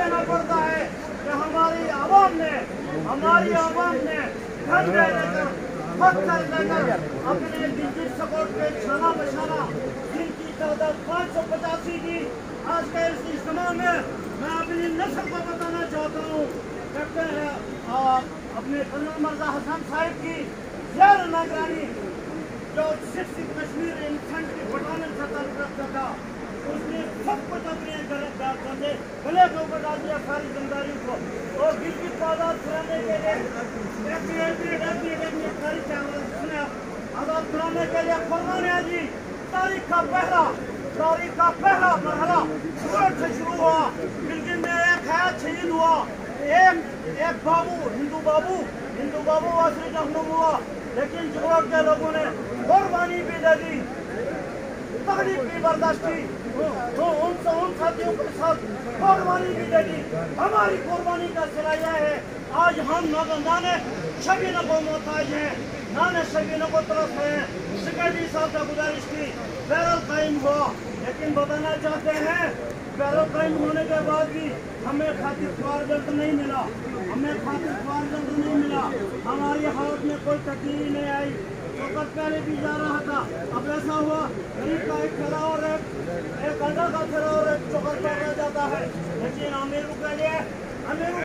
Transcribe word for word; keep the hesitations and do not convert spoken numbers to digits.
कहना पड़ता है कि हमारी आवाम ने हमारी आवाम ने घर दे देकर पत्थर देकर अपने डिजिट सपोर्ट के छाना बछाना जिनकी तादाद पाँच सौ पचासी की आज के इस इज्तिमा में मैं अपनी नस्ल को बताना चाहता हूँ। कहते हैं अपने कर्नल मिर्जा हसन साहिब की ज़ेर निगरानी जो सिक्स कश्मीर इन्फेंट्री बटालियन से ताल्लुक रखता था, उसने सब कुछ अपने गले गले के ऊपर डाल दिया सारी जिम्मेदारियों को, और गिरगी तादाद कराने के लिए सारी सुने आजाद कराने के लिए फरमान जी तारीख का पहला तारीख का पहला मरहला सूरत से शुरू हुआ। गिलगित में एक है शहीद हुआ, एक एक बाबू हिंदू बाबू हिंदू बाबू वासरी जख्म हुआ, लेकिन जोड़ के लोगों ने कुर्बानी भी दे दी, तकलीफ भी बर्दाश्त की, तो उन उन साथियों के साथ कुर्बानी भी दे दी। हमारी कुर्बानी का सिला यह है आज हम नाने शबीनों को मोहताज हैं, नाने शबीनों को तरफ हैं। सेक्रेटरी साहब का गुजारिश की बैरल कायम हुआ, लेकिन बताना चाहते हैं बैरल कायम होने के बाद भी हमें खातिर ख्वार जल्द नहीं मिला, हमें खातिर ख्वार जल्द नहीं मिला, हमारी हालत में कोई तब्दीली नहीं आई। चौकट पहले भी जा रहा था, अब ऐसा हुआ गरीब का एक खड़ा और एक अदा का खड़ा और एक चौकट पर रह जाता है, लेकिन अमीरों के लिए अमीरों